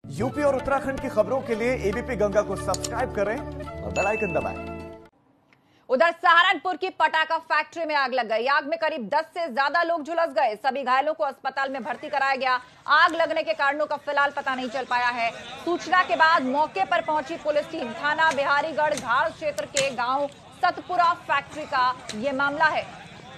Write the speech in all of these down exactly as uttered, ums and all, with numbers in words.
UP और उत्तराखंड की खबरों के लिए एबीपी गंगा को सब्सक्राइब करें और बेल आइकन दबाएं। उधर सहारनपुर की पटाखा फैक्ट्री में आग लग गई। आग में करीब दस से ज्यादा लोग झुलस गए। सभी घायलों को अस्पताल में भर्ती कराया गया। आग लगने के कारणों का फिलहाल पता नहीं चल पाया है। सूचना के बाद मौके पर पहुंची पुलिस टीम। थाना बिहारीगढ़ घाड़ क्षेत्र के गांव सतपुरा फैक्ट्री का ये मामला है।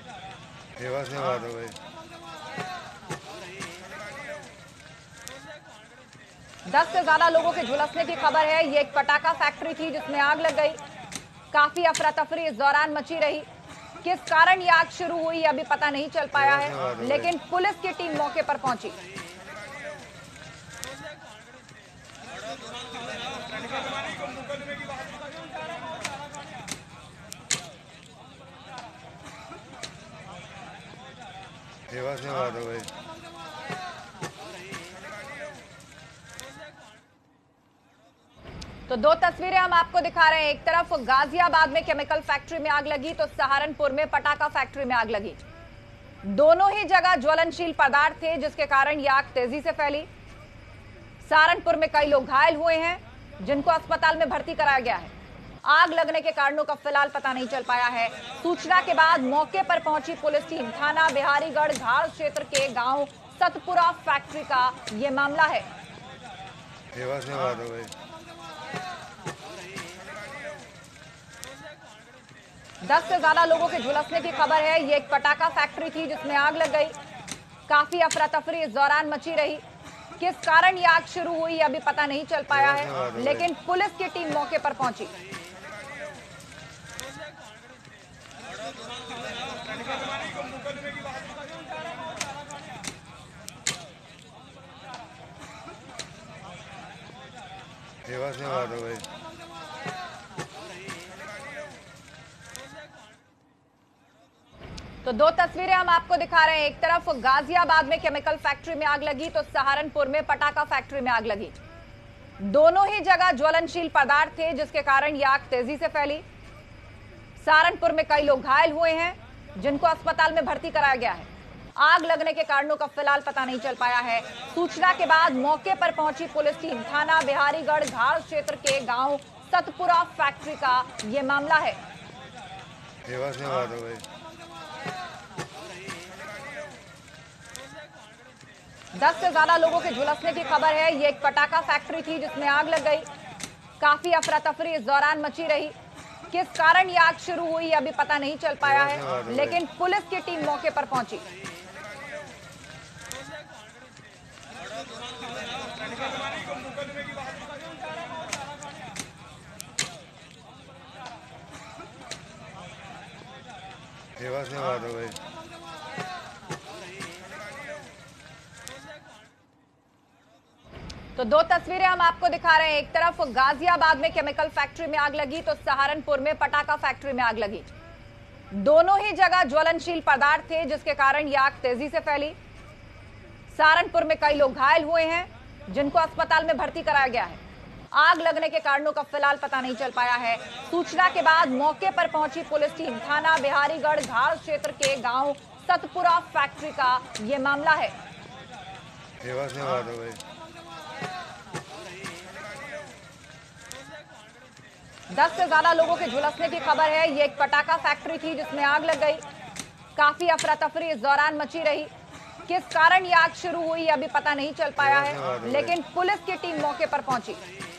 दस से ज्यादा लोगों के झुलसने की खबर है। ये एक पटाखा फैक्ट्री थी जिसमें आग लग गई। काफी अफरा तफरी इस दौरान मची रही। किस कारण ये आग शुरू हुई अभी पता नहीं चल पाया है, लेकिन पुलिस की टीम मौके पर पहुंची। तो दो तस्वीरें हम आपको दिखा रहे हैं। एक तरफ गाजियाबाद में केमिकल फैक्ट्री में आग लगी तो सहारनपुर में पटाखा फैक्ट्री में आग लगी। दोनों ही जगह ज्वलनशील पदार्थ थे जिसके कारण यह आग तेजी से फैली। सहारनपुर में कई लोग घायल हुए हैं जिनको अस्पताल में भर्ती कराया गया है। आग लगने के कारणों का फिलहाल पता नहीं चल पाया है। सूचना के बाद मौके पर पहुंची पुलिस टीम। थाना बिहारीगढ़ घाड़ क्षेत्र के गांव सतपुरा फैक्ट्री का ये मामला है। दस से ज्यादा लोगों के झुलसने की खबर है। ये एक पटाखा फैक्ट्री थी जिसमें आग लग गई। काफी अफरा तफरी इस दौरान मची रही। किस कारण ये आग शुरू हुई अभी पता नहीं चल पाया है, लेकिन पुलिस की टीम मौके पर पहुंची। तो दो तस्वीरें हम आपको दिखा रहे हैं। एक तरफ गाजियाबाद में केमिकल फैक्ट्री में आग लगी तो सहारनपुर में पटाखा फैक्ट्री में आग लगी। दोनों ही जगह ज्वलनशील पदार्थ थे जिसके कारण यह आग तेजी से फैली। सहारनपुर में कई लोग घायल हुए हैं जिनको अस्पताल में भर्ती कराया गया है। आग लगने के कारणों का फिलहाल पता नहीं चल पाया है। सूचना के बाद मौके पर पहुंची पुलिस टीम। थाना बिहारीगढ़ घाड़ क्षेत्र के गांव सतपुरा फैक्ट्री का ये मामला है। दस से ज्यादा लोगों के झुलसने की खबर है। ये एक पटाखा फैक्ट्री थी जिसमें आग लग गई। काफी अफरा तफरी इस दौरान मची रही। किस कारण ये आग शुरू हुई अभी पता नहीं चल पाया है, लेकिन पुलिस की टीम मौके पर पहुंची। तो दो तस्वीरें हम आपको दिखा रहे हैं। एक तरफ गाजियाबाद में केमिकल फैक्ट्री में आग लगी तो सहारनपुर में पटाखा फैक्ट्री में आग लगी। दोनों ही जगह ज्वलनशील पदार्थ थे जिसके कारण यह आग तेजी से फैली। सहारनपुर में कई लोग घायल हुए हैं जिनको अस्पताल में भर्ती कराया गया है। आग लगने के कारणों का फिलहाल पता नहीं चल पाया है। सूचना के बाद मौके पर पहुंची पुलिस टीम। थाना बिहारीगढ़ घाड़ क्षेत्र के गांव सतपुरा फैक्ट्री का ये मामला है। दस से ज्यादा लोगों के झुलसने की खबर है। ये एक पटाखा फैक्ट्री थी जिसमें आग लग गई। काफी अफरा तफरी इस दौरान मची रही। किस कारण ये आग शुरू हुई अभी पता नहीं चल पाया है, लेकिन पुलिस की टीम मौके पर पहुंची।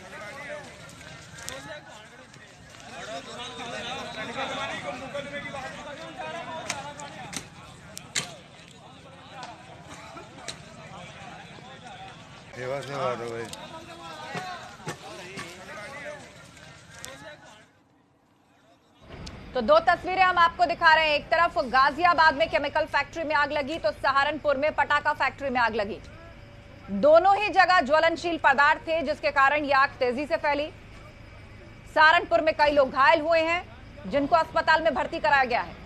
तो दो तस्वीरें हम आपको दिखा रहे हैं। एक तरफ गाजियाबाद में केमिकल फैक्ट्री में आग लगी तो सहारनपुर में पटाखा फैक्ट्री में आग लगी। दोनों ही जगह ज्वलनशील पदार्थ थे जिसके कारण यह आग तेजी से फैली। सहारनपुर में कई लोग घायल हुए हैं जिनको अस्पताल में भर्ती कराया गया है।